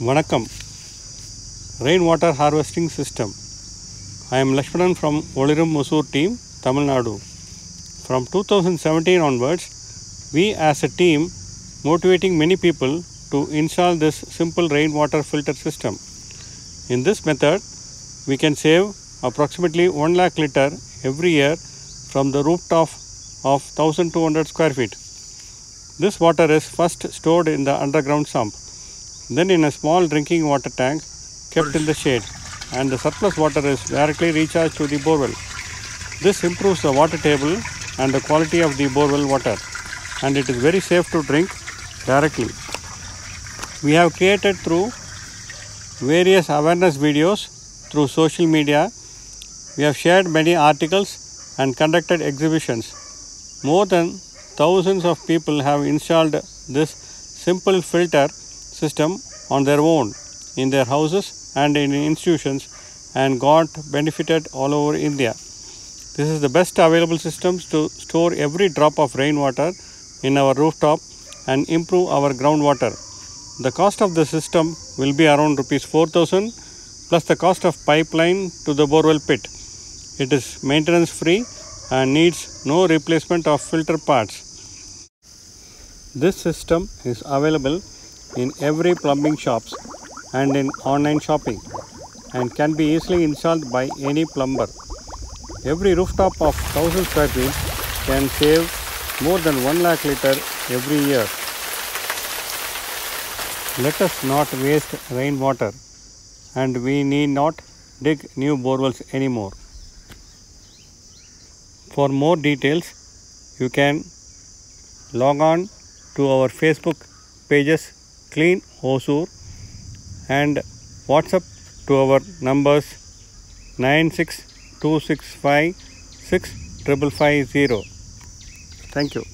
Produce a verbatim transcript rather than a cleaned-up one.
Vanakkam. Rainwater harvesting system. I am Lakshmanan from Olirum Mussoor team, Tamil Nadu. From two thousand seventeen onwards, we as a team motivating many people to install this simple rainwater filter system. In this method, we can save approximately one lakh liter every year from the rooftop of one thousand two hundred square feet. This water is first stored in the underground sump, then in a small drinking water tank kept in the shade, and the surplus water is directly recharged to the borewell. This improves the water table and the quality of the borewell water, and it is very safe to drink directly. We have created through various awareness videos through social media. We have shared many articles and conducted exhibitions. More than thousands of people have installed this simple filter system on their own in their houses and in institutions and got benefited all over India. This is the best available systems to store every drop of rainwater in our rooftop and improve our groundwater. The cost of the system will be around rupees four thousand plus the cost of pipeline to the borewell pit. It is maintenance free and needs no replacement of filter parts. This system is available in every plumbing shops and in online shopping and can be easily installed by any plumber. Every rooftop of one thousand square feet can save more than one lakh liter every year. Let us not waste rainwater, and we need not dig new borewells anymore. For more details, you can log on to our Facebook pages Clean Hosur and WhatsApp to our numbers nine six two six five six five five five zero. Thank you.